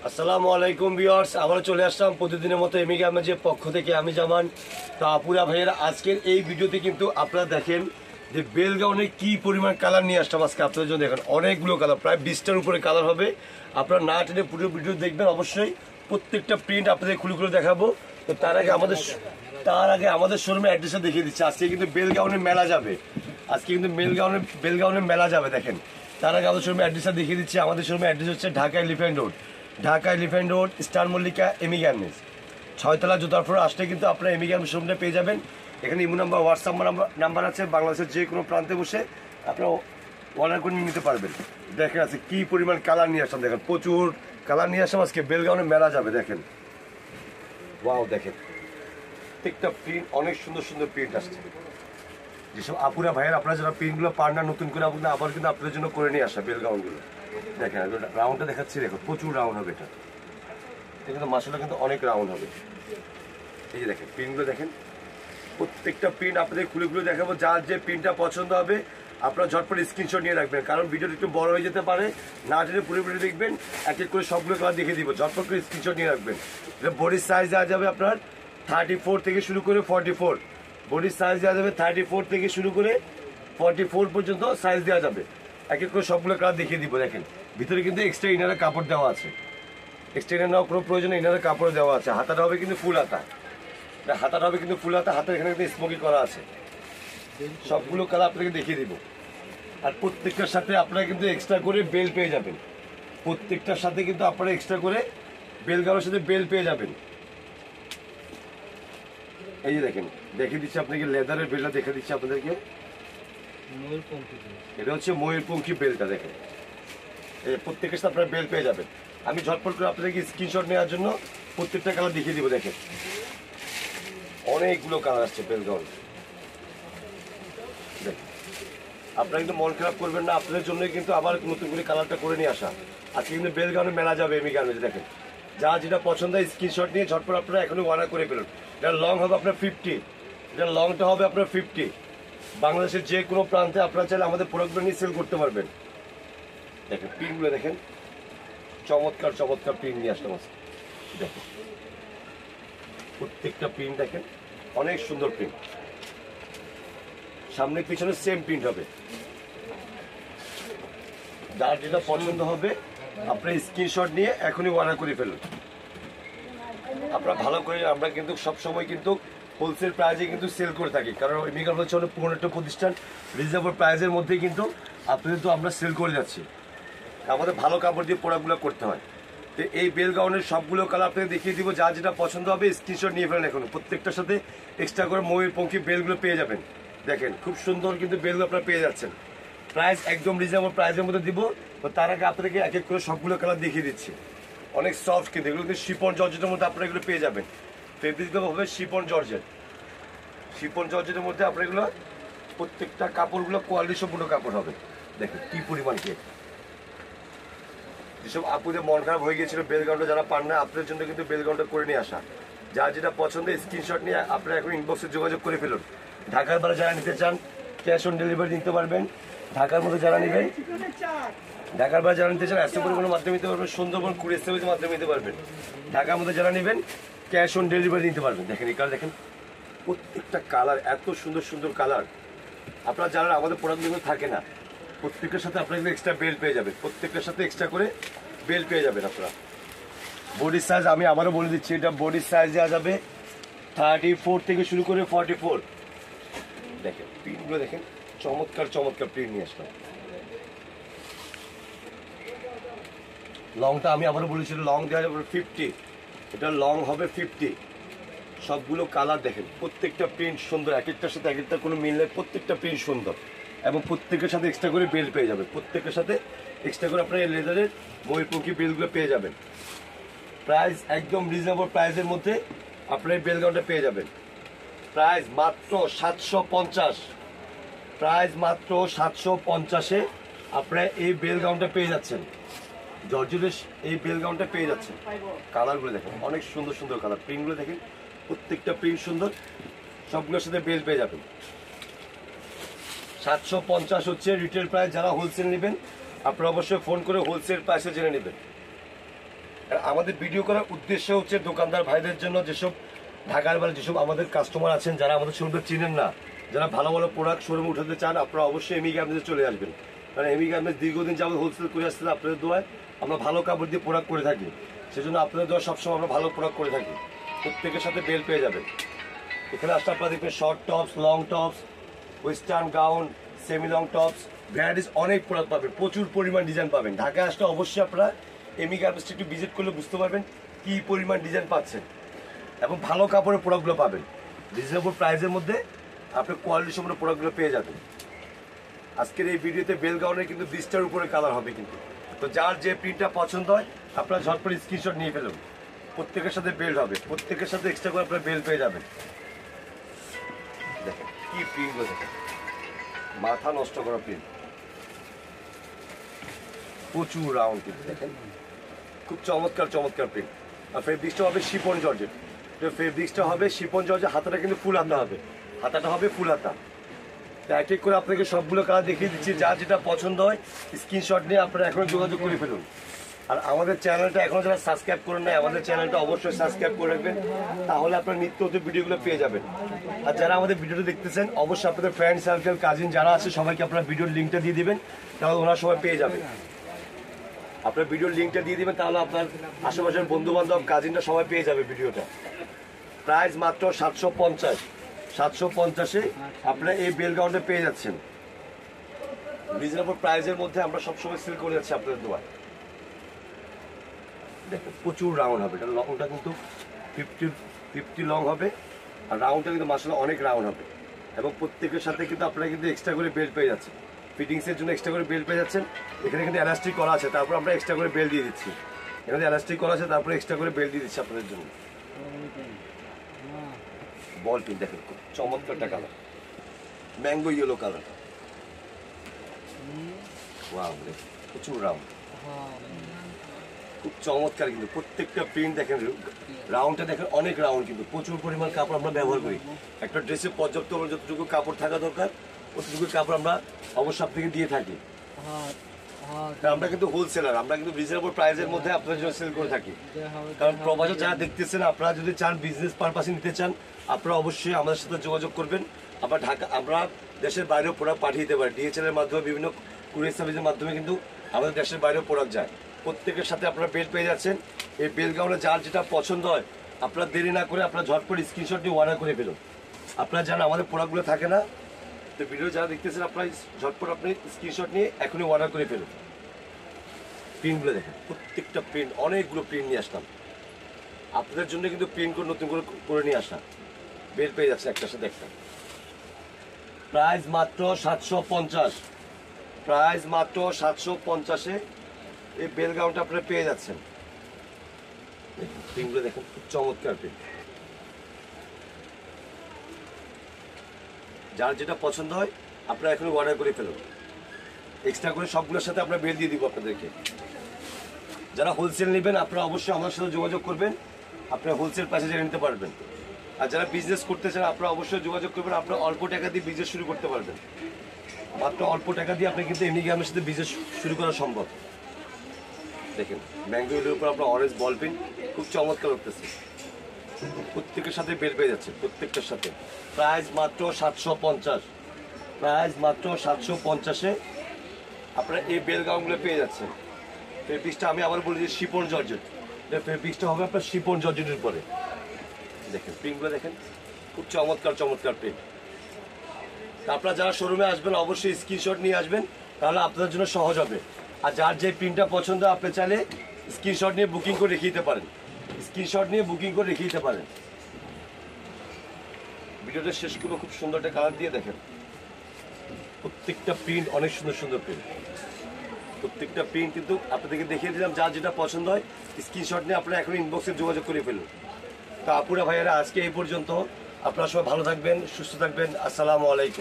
আসসালামু আলাইকুম ভিউয়ার্স, আবার চলে আসলাম প্রতিদিনের মতো এমে গার্মেন্টসের পক্ষ থেকে আমি জামান। তো আপুরা ভাইয়েরা, আজকের এই ভিডিওতে কিন্তু আপনারা দেখেন যে বেলগাউনে কি পরিমাণ কালার নিয়ে আসলাম আজকে আপনাদের জন্য। দেখেন অনেকগুলো কালার, প্রায় 20টার উপরে কালার হবে। আপনারা না টেনে পুরো ভিডিও দেখবেন অবশ্যই। প্রত্যেকটা প্রিন্ট আপনাদের খুলে খুলে দেখাবো। তো তার আগে আমাদের শোরুমে অ্যাড্রেসটা দেখিয়ে দিচ্ছি। আজকে কিন্তু বেলগাউনের মেলা যাবে, আজকে কিন্তু বেলগাউনের মেলা যাবে। দেখেন তার আগে আমাদের শোরুমে অ্যাড্রেসটা দেখিয়ে দিচ্ছি। আমাদের শোরুমে অ্যাড্রেস হচ্ছে Dhaka Elephant Road star Mallika এমি গার্মেন্টস, 6তলা জুতার ফ্লোর আসলে কিন্তু আপনারা এমি গার্মেন্টস শোরুমটা পেয়ে যাবেন। এখানে ইমো নাম্বার, হোয়াটসঅ্যাপ নাম্বার আছে। বাংলাদেশের যে কোনো প্রান্তে বসে আপনারা অর্ডার করে নিতে পারবেন। দেখেন আছে কি পরিমাণ কালার নিয়ে আসলাম। দেখেন প্রচুর কালার নিয়ে আসলাম আজকে বেলগাউনে মেলা যাবে। দেখেন ওয়াও, দেখেন প্রত্যেকটা প্রিন্ট অনেক সুন্দর সুন্দর প্রিন্ট আসছে। যেসব আপুরা ভাইয়ের আপনারা যারা প্রিন্টগুলো পান না নতুন করে আবার কিন্তু আপনাদের জন্য করে নিয়ে আসা বেলগাউনগুলো। দেখেন রাউন্ডটা দেখাচ্ছি, দেখো প্রচুর রাউন্ড হবে। এটা কিন্তু মাসাটা কিন্তু অনেক রাউন্ড হবে। এই যে দেখেন প্রিন্টগুলো, দেখেন প্রত্যেকটা প্রিন্ট আপনাদের খুলে খুলে দেখাবো। যার যে প্রিন্টটা পছন্দ হবে আপনারা ঝটপট স্ক্রিনশট নিয়ে রাখবেন, কারণ ভিডিওটা একটু বড় হয়ে যেতে পারে। না টেনে পুরো ভিডিও দেখবেন, এক এক করে সবগুলো কালার দেখিয়ে দিব। ঝটপট করে স্ক্রিনশট নিয়ে রাখবেন। এটা বডির সাইজ দেওয়া যাবে আপনার 34 থেকে শুরু করে 44। বডির সাইজ দেওয়া যাবে 34 থেকে শুরু করে 44 পর্যন্ত সাইজ দেওয়া যাবে। এক এক করে সবগুলো কালার দেখিয়ে দিব। দেখেন ভিতরে কিন্তু এক্সট্রা ইনারের কাপড় দেওয়া আছে। এক্সট্রা ইনার নেওয়ার কোনো প্রয়োজনে ইনারের কাপড় দেওয়া আছে। হাতাটা হবে কিন্তু ফুল হাতা, হাতের এখানে কিন্তু স্মোকি করা আছে। সবগুলো কালার আপনাকে দেখিয়ে দিব। আর প্রত্যেকটার সাথে আপনারা কিন্তু এক্সট্রা করে বেল পেয়ে যাবেন। প্রত্যেকটার সাথে কিন্তু আপনারা এক্সট্রা করে বেলগাউনের সাথে বেল পেয়ে যাবেন। এই যে দেখেন দেখিয়ে দিচ্ছি আপনাকে, লেদারের বেলটা দেখে দিচ্ছি আপনাদেরকে। এটা হচ্ছে ময়ূরপঙ্খী বেলটা। দেখেন এই প্রত্যেকের সাথে আপনারা বেল পেয়ে যাবেন। আমি ঝটপট করে আপনাদেরকে স্ক্রিনশট নেওয়ার জন্য প্রত্যেকটা কালার দেখিয়ে দিব। দেখেন অনেকগুলো কালার আসছে বেলগাউন। দেখেন আপনারা কিন্তু মন খারাপ করবেন না, আপনাদের জন্য কিন্তু আবার নতুন করে কালারটা করে নিয়ে আসা। আজকে কিন্তু বেলগাউনে মেলা যাবে এমি গার্মেন্টস। দেখেন যা যেটা পছন্দ হয় স্ক্রিনশট নিয়ে ঝটপট আপনারা এখনই অর্ডার করে ফেলুন। এটা লং হবে আপনার 50, এটা লংটা হবে আপনার 50। বাংলাদেশের যে কোনো প্রান্তে আপনারা চাইলে আমাদের প্রোডাক্টগুলো নিয়ে সেল করতে পারবেন। দেখেন প্রিন্টগুলো দেখেন, চমৎকার চমৎকার প্রিন্ট নিয়ে আসলাম আজকে। দেখেন প্রত্যেকটা প্রিন্ট দেখেন অনেক সুন্দর প্রিন্ট। সামনে পিছনে সেম প্রিন্ট হবে। যার যেটা পছন্দ হবে আপনার স্ক্রিনশট নিয়ে এখনই অর্ডার করে ফেলুন। আপনারা ভালো করে, আমরা কিন্তু সবসময় কিন্তু হোলসেল প্রাইসে কিন্তু সেল করে থাকি, কারণ এমি গার্মেন্টস হচ্ছে অনেক পুরনো একটা প্রতিষ্ঠান। রিজনেবল প্রাইসের মধ্যেই কিন্তু আপনাদের তো আমরা সেল করে যাচ্ছি। আমাদের ভালো কাপড় দিয়ে প্রোডাক্টগুলো করতে হয়। তো এই বেলগাউনের সবগুলো কালার আপনাকে দেখিয়ে দিব। যা যেটা পছন্দ হবে স্ক্রিনশট নিয়ে ফেলেন এখন। প্রত্যেকটার সাথে এক্সট্রা করে ময়ূরপঙ্খী বেলগুলো পেয়ে যাবেন। দেখেন খুব সুন্দর কিন্তু বেলগুলো আপনারা পেয়ে যাচ্ছেন। প্রাইস একদম রিজনেবল প্রাইসের মধ্যে দিব। তো তার আগে আপনাদেরকে এক এক করে সবগুলো কালার দেখিয়ে দিচ্ছি। অনেক সফট কিন্তু এগুলো কিন্তু শিপন জর্জেটের মধ্যে আপনারা এগুলো পেয়ে যাবেন। ফেব্রিকগুলো হবে শিপন জর্জেটের মধ্যে আপনারা এগুলো প্রত্যেকটা কাপড়গুলো কোয়ালিটি সম্পূর্ণ কাপড় হবে। দেখেন কি পরিমাণ কে, যেসব আপুদের মন খারাপ হয়ে গিয়েছিল বেলগাউনটা যারা পান না, আপনাদের জন্য কিন্তু বেলগাউনটা করে নিয়ে আসা। যার যেটা পছন্দ স্ক্রিনশট নিয়ে আপনারা এখন ইনবক্সে যোগাযোগ করে ফেলুন। ঢাকার বাইরে যারা নিতে চান ক্যাশ অন ডেলিভারি নিতে পারবেন। ঢাকার মধ্যে যারা নেবেন, ঢাকার বাইরে যারা নিতে চান অ্যাসে পরিমাণের মাধ্যমে নিতে পারবেন, সুন্দরবন কুরিয়ার সার্ভিসের মাধ্যমে নিতে পারবেন। ঢাকার মধ্যে যারা নেবেন ক্যাশ অন ডেলিভারি নিতে পারবেন। দেখেন এই কালার, দেখেন প্রত্যেকটা কালার এত সুন্দর সুন্দর কালার। আপনারা যারা আমাদের প্রোডাক্টগুলো থাকে না, প্রত্যেকের সাথে আপনারা এক্সট্রা বেল পেয়ে যাবেন। প্রত্যেকের সাথে এক্সট্রা করে বেল পেয়ে যাবেন আপনারা। বডির সাইজ আমি আবারও বলে দিচ্ছি, এটা বডির সাইজ দেওয়া যাবে 34 থেকে শুরু করে 44। দেখেন প্রিন্টগুলো দেখেন, চমৎকার চমৎকার প্রিন্ট নিয়ে আসলাম। লংটা আমি আবারও বলেছি লং দেওয়া যাবে 50, এটা লং হবে 50। সবগুলো কালার দেখেন, প্রত্যেকটা প্রিন্ট সুন্দর, এক একটার সাথে এক একটা কোনো মিল নেই। প্রত্যেকটা প্রিন্ট সুন্দর এবং প্রত্যেকের সাথে এক্সট্রা করে বেল পেয়ে যাবেন। প্রত্যেকের সাথে এক্সট্রা করে আপনার এই লেদারের ময়ূরপঙ্খী বেলগুলো পেয়ে যাবেন। প্রাইস একদম রিজনেবল প্রাইসের মধ্যে আপনার এই বেলগাউনটা পেয়ে যাবেন। প্রাইস মাত্র 750, প্রাইস মাত্র 750-এ আপনারা এই বেলগাউনটা পেয়ে যাচ্ছেন। জর্জেটের এই বেলগাউনটা পেয়ে যাচ্ছেন। কালারগুলো দেখেন অনেক সুন্দর সুন্দর কালার, প্রিন্টগুলো দেখেন প্রত্যেকটা প্রিন্ট সুন্দর, সবগুলোর সাথে বেল পেয়ে যাবেন। 750 হচ্ছে রিটেল প্রাইস। যারা হোলসেল নেবেন আপনারা অবশ্যই ফোন করে হোলসেল প্রাইসে জেনে নেবেন। আর আমাদের ভিডিও করার উদ্দেশ্য হচ্ছে দোকানদার ভাইদের জন্য, যেসব ঢাকার বাইরে যেসব আমাদের কাস্টমার আছেন যারা আমাদের শোরুমটা চিনেন না, যারা ভালো ভালো প্রোডাক্ট শোরুমে উঠাতে চান, আপনারা অবশ্যই এমই গার্মেন্টসে চলে আসবেন। কারণ এমই গার্মেন্টস দীর্ঘদিন যাবত হোলসেল করে আসছে, আপনাদের দোয়ায় আমরা ভালো কাপড় দিয়ে প্রোডাক্ট করে থাকি, সেজন্য আপনাদের দোয়া সবসময় আমরা ভালো প্রোডাক্ট করে থাকি। প্রত্যেকের সাথে বেল পেয়ে যাবেন। এখানে আসলে আপনারা দেখবেন short tops, long tops, western gown, semi long tops, varieties অনেক প্রোডাক্ট পাবেন, প্রচুর পরিমাণ ডিজাইন পাবেন। ঢাকায় আসলে অবশ্যই আপনারা এমই গার্মেন্টসটা একটু ভিজিট করলে বুঝতে পারবেন কী পরিমাণ ডিজাইন পাচ্ছেন এবং ভালো কাপড়ের প্রোডাক্টগুলো পাবেন রিজনেবল প্রাইসের মধ্যে। আপনি কোয়ালিটি সম্পন্ন প্রোডাক্টগুলো পেয়ে যাবেন। আজকের এই ভিডিওতে বেল গাউনের কিন্তু 20টার উপরে কালার হবে কিন্তু। তো যার যে প্রিন্টটা পছন্দ হয় আপনারা ঝটপট স্ক্রিনশট নিয়ে ফেলুন। প্রত্যেকের সাথে বেল্ট হবে, প্রত্যেকের সাথে এক্সট্রা করে আপনারা বেল্ট পেয়ে যাবেন। দেখেন কি প্রিন্টগুলো, দেখেন মাথা নষ্ট করা প্রিন্ট, প্রচুর রাউন্ড কিন্তু দেখেন, খুব চমৎকার চমৎকার প্রিন্ট। আর ফেব্রিক্সটা হবে শিফন জর্জেট, ফেব্রিক্সটা হবে শিফন জর্জেট, হাতাটা কিন্তু ফুল হাতা হবে, হাতাটা হবে ফুল হাতা। তো এক এক করে আপনাকে সবগুলো কালার দেখিয়ে দিচ্ছি, যা যেটা পছন্দ হয় স্ক্রিনশট নিয়ে আপনারা এখনো যোগাযোগ করে ফেলুন। আর আমাদের চ্যানেলটা এখনো যারা সাবস্ক্রাইব করেন নাই, আমাদের চ্যানেলটা অবশ্যই সাবস্ক্রাইব করে রাখবেন, তাহলে আপনারা নিত্য নতুন ভিডিওগুলো পেয়ে যাবেন। আর যারা আমাদের ভিডিওটা দেখতেছেন অবশ্যই আপনাদের ফ্রেন্ড সার্কেল, কাজিন যারা আছে সবাইকে আপনারা ভিডিওর লিঙ্কটা দিয়ে দিবেন, তাহলে ওনারা সবাই পেয়ে যাবেন। আপনার ভিডিওর লিঙ্কটা দিয়ে দিবেন, তাহলে আপনার আশেপাশের বন্ধু বান্ধব, কাজিনরা সবাই পেয়ে যাবে ভিডিওটা। প্রাইস মাত্র 750, 750-এ আপনারা এই বেল গাউনটা পেয়ে যাচ্ছেন। রিজনেবল প্রাইসের মধ্যে আমরা সবসময় সেল করে যাচ্ছি আপনাদের দোয়ায়। দেখুন প্রচুর রাউন্ড হবে, এটা লংটা কিন্তু 50 লং হবে, আর রাউন্ডটা কিন্তু মাশাআল্লাহ অনেক রাউন্ড হবে। এবং প্রত্যেকের সাথে কিন্তু আপনারা কিন্তু এক্সট্রা করে বেল্ট পেয়ে যাচ্ছেন, ফিটিংসের জন্য এক্সট্রা করে বেল্ট পেয়ে যাচ্ছেন। এখানে কিন্তু এলাস্টিক করা আছে, তারপর আমরা এক্সট্রা করে বেল্ট দিয়ে দিচ্ছি। এখানে এলাস্টিক করা আছে, তারপরে এক্সট্রা করে বেল্ট দিয়ে দিচ্ছি আপনাদের জন্য। বল পিন দেখেন, খুব চমৎকারটা colour, mango yellow colour, wow প্রচুর রাউন্ড, খুব চমৎকার কিন্তু প্রত্যেকটা প্রিন্ট দেখেন, রাউন্ডটা দেখেন অনেক রাউন্ড কিন্তু, প্রচুর পরিমাণ কাপড় আমরা ব্যবহার করি। একটা ড্রেসে পর্যাপ্ত যতটুকু কাপড় থাকা দরকার ততটুকু কাপড় আমরা অবশ্যই আপনাকে দিয়ে থাকি। আমরা কিন্তু হোলসেলার, আমরা কিন্তু রিজনেবল প্রাইসের মধ্যে আপনাদের জন্য সেল করে থাকি। কারণ প্রবাসে যারা দেখতেছেন, আপনারা যদি চান বিজনেস পারপাসে নিতে চান, আপনারা অবশ্যই আমাদের সাথে যোগাযোগ করবেন। আমরা আমরা দেশের বাইরেও প্রোডাক্ট পাঠিয়ে দিতে পারি, DHL এর মাধ্যমে, বিভিন্ন কুরিয়ার সার্ভিসের মাধ্যমে কিন্তু আমাদের দেশের বাইরেও প্রোডাক্ট যায়। প্রত্যেকের সাথে আপনারা বেল্ট পেয়ে যাচ্ছেন। এই বেল গাউনে যার যেটা পছন্দ হয় আপনারা দেরি না করে আপনারা ঝটপট স্ক্রিনশট নিয়ে অর্ডার করে ফেলুন। আপনারা জানেন আমাদের প্রোডাক্টগুলো থাকে না, তো ভিডিও যারা দেখতেছেন আপনারা ঝটপট আপনি স্ক্রিনশট নিয়ে এখনই অর্ডার করে ফেলুন। প্রিন্টগুলো দেখেন, প্রত্যেকটা প্রিন্ট, অনেকগুলো প্রিন্ট নিয়ে আসলাম আপনাদের জন্য, কিন্তু প্রিন্ট করে নতুন করে নিয়ে আসা। বেল পেয়ে যাচ্ছে একটার সাথে একটা। প্রাইস মাত্র 750, প্রাইস মাত্র 750-এ এই বেল গাউনটা আপনারা পেয়ে যাচ্ছেন। প্রিন্টগুলো দেখেন, খুব চমৎকার প্রিন্ট। যার যেটা পছন্দ হয় আপনারা এখনই অর্ডার করে ফেলুন। এক্সট্রা করে সবগুলোর সাথে আমরা বেল দিয়ে দিব আপনাদেরকে। যারা হোলসেল নেবেন আপনারা অবশ্যই আমার সাথে যোগাযোগ করবেন, আপনারা হোলসেল প্রাইসে জেনে নিতে পারবেন। আর যারা বিজনেস করতে চান আপনারা অবশ্যই যোগাযোগ করবেন, আপনারা অল্প টাকা দিয়ে বিজনেস শুরু করতে পারবেন। মাত্র অল্প টাকা দিয়ে আপনি কিন্তু এমনি গ্রামের সাথে বিজনেস শুরু করা সম্ভব। দেখেন ম্যাঙ্গোর উপর আপনার অরেঞ্জ বল পিন, খুব চমৎকার লাগতেছে। প্রত্যেকের সাথে বেল পেয়ে যাচ্ছে, প্রত্যেকটার সাথে। প্রাইস মাত্র 750, প্রাইস মাত্র 750-এ আপনারা এই বেল গাউনগুলো পেয়ে যাচ্ছেন। ফেব্রিক্সটা আমি আবার বলি যে শিফন জর্জেট, ফেব্রিক্সটা হবে আপনার শিফন জর্জেটের পরে। দেখেন প্রিন্টগুলো দেখেন, খুব চমৎকার চমৎকার প্রিন্ট। আপনারা যারা শোরুমে আসবেন অবশ্যই স্ক্রিনশট নিয়ে আসবেন, তাহলে আপনাদের জন্য সহজ হবে। আর যার যে প্রিন্টটা পছন্দ আপনি চাইলে স্ক্রিনশট নিয়ে বুকিং করে রেখে দিতে পারেন, স্ক্রিনশট নিয়ে বুকিং করে রেখে দিতে পারেন। ভিডিওটা শেষ করবো খুব সুন্দর একটা কালার দিয়ে। দেখেন প্রত্যেকটা প্রিন্ট অনেক সুন্দর সুন্দর প্রিন্ট, প্রত্যেকটা প্রিন্ট কিন্তু আপনাদেরকে দেখিয়ে দিলাম। যার যেটা পছন্দ হয় স্ক্রিনশট নিয়ে আপনারা এখন ইনবক্সে যোগাযোগ করে ফেলুন। তো আপুরা ভাইয়েরা আজকে এই পর্যন্ত, আপনারা সবাই ভালো থাকবেন, সুস্থ থাকবেন। আসসালামু আলাইকুম।